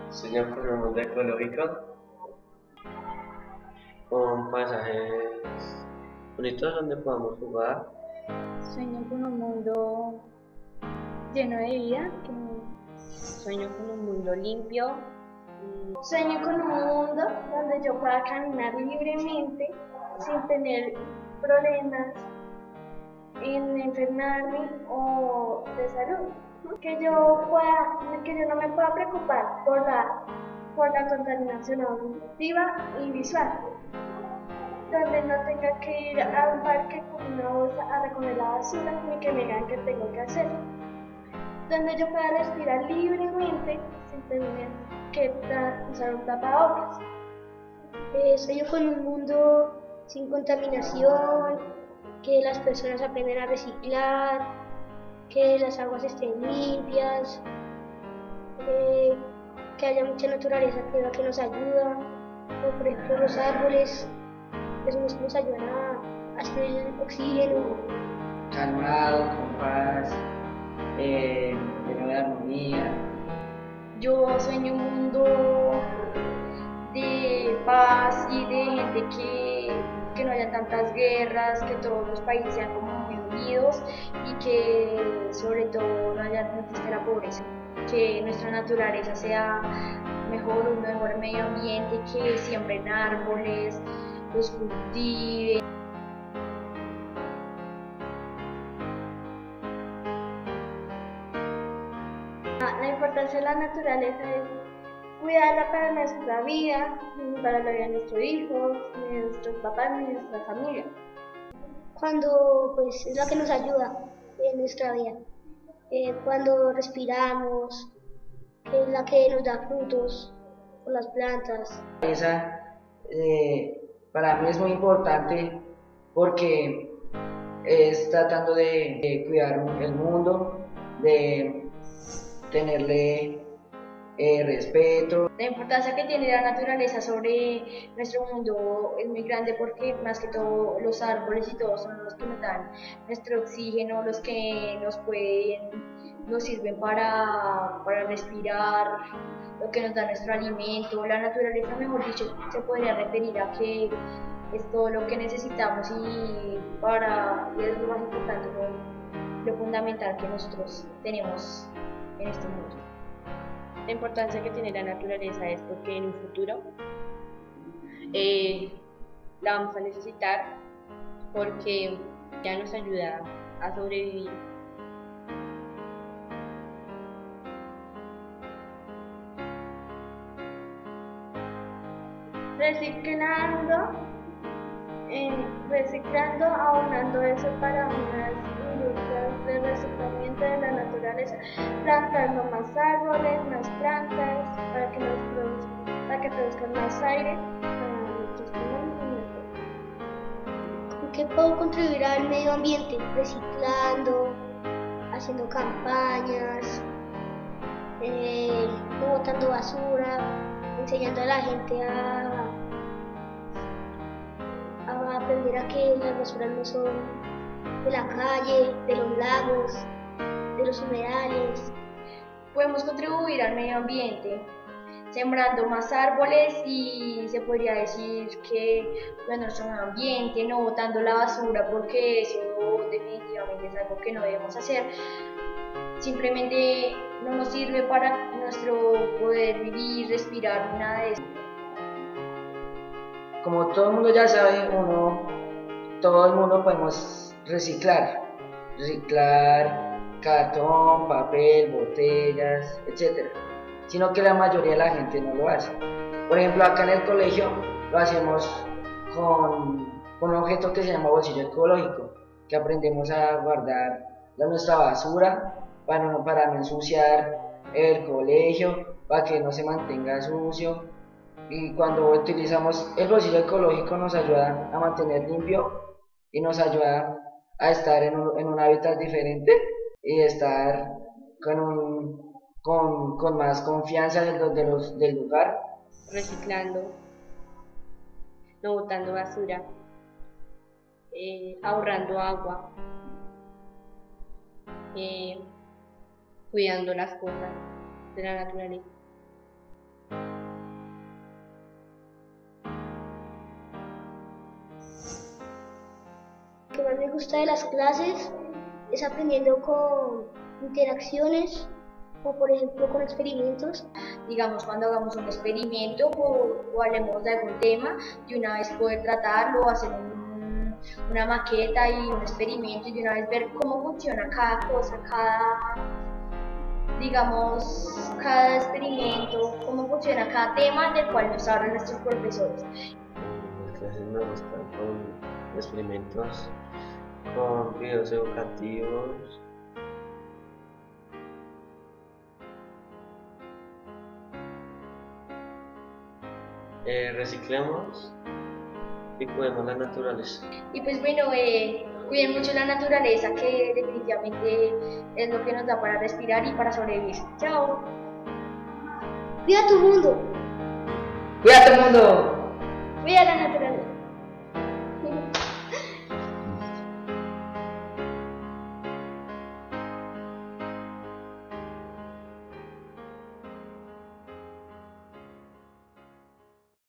Sueño con un mundo ecológico, con pasajes bonitos donde podamos jugar. Sueño con un mundo lleno de vida, sueño con un mundo limpio. Sueño con un mundo donde yo pueda caminar libremente sin tener problemas en enfermarme o de salud. Que yo no me pueda preocupar por la contaminación auditiva y visual, donde no tenga que ir a un parque con una bolsa a recoger la basura ni que me digan qué tengo que hacer, donde yo pueda respirar libremente sin tener que usar un tapabocas. Sueño con un mundo sin contaminación, que las personas aprendan a reciclar, que las aguas estén limpias, que haya mucha naturaleza que nos ayuda, como por ejemplo los árboles, que son los que nos ayudan a hacer el oxígeno. Calmado, con paz, lleno de armonía. Yo sueño un mundo de paz y de gente que no haya tantas guerras, que todos los países sean como muy unidos y que sobre todo no exista la pobreza, que nuestra naturaleza sea mejor, un mejor medio ambiente, que siembren árboles, los cultiven. La importancia de la naturaleza es cuidarla para nuestra vida, para la vida de nuestros hijos, de nuestros papás, de nuestra familia. Cuando pues es la que nos ayuda en nuestra vida, cuando respiramos, que es la que nos da frutos con las plantas. Esa para mí es muy importante porque es tratando de cuidar el mundo, de tenerle respeto. La importancia que tiene la naturaleza sobre nuestro mundo es muy grande porque más que todo los árboles y todo son los que nos dan nuestro oxígeno, los que nos sirven para respirar, lo que nos da nuestro alimento. La naturaleza, mejor dicho, se podría referir a que es todo lo que necesitamos y es lo más importante, lo fundamental que nosotros tenemos en este mundo. La importancia que tiene la naturaleza es porque en un futuro la vamos a necesitar porque ya nos ayuda a sobrevivir. Reciclando, abonando eso para unas industrias de reciclamiento de la naturaleza, plantando más árboles, más plantas, para que produzcan más aire para nuestros pulmones y nuestro. ¿En qué puedo contribuir al medio ambiente? Reciclando, haciendo campañas, no botando basura, enseñando a la gente a aprender a que las basuras no son de la calle, de los lagos, de los humedales. Podemos contribuir al medio ambiente sembrando más árboles y se podría decir que nuestro medio ambiente, no botando la basura porque eso definitivamente es algo que no debemos hacer. Simplemente no nos sirve para nuestro poder vivir, respirar, nada de eso. Como todo el mundo ya sabe, todo el mundo podemos reciclar cartón, papel, botellas, etc. Sino que la mayoría de la gente no lo hace. Por ejemplo, acá en el colegio lo hacemos con un objeto que se llama bolsillo ecológico, que aprendemos a guardar nuestra basura para no ensuciar el colegio, para que no se mantenga sucio. Y cuando utilizamos el bolsillo ecológico nos ayuda a mantener limpio y nos ayuda a estar en un hábitat diferente y estar con más confianza del lugar. Reciclando, no botando basura, ahorrando agua, cuidando las cosas de la naturaleza. gusta de las clases es aprendiendo con interacciones, o por ejemplo con experimentos. Digamos, cuando hagamos un experimento o hablemos de algún tema, de una vez poder tratarlo, hacer una maqueta y un experimento y de una vez ver cómo funciona cada cosa, digamos, cada experimento, cómo funciona cada tema del cual nos hablan nuestros profesores. Las clases me gustan con experimentos, con videos educativos. Reciclemos y cuidemos la naturaleza. Y pues bueno, cuiden mucho la naturaleza, que definitivamente es lo que nos da para respirar y para sobrevivir. Chao. Cuida tu mundo, ¡Cuida tu mundo! cuida la naturaleza.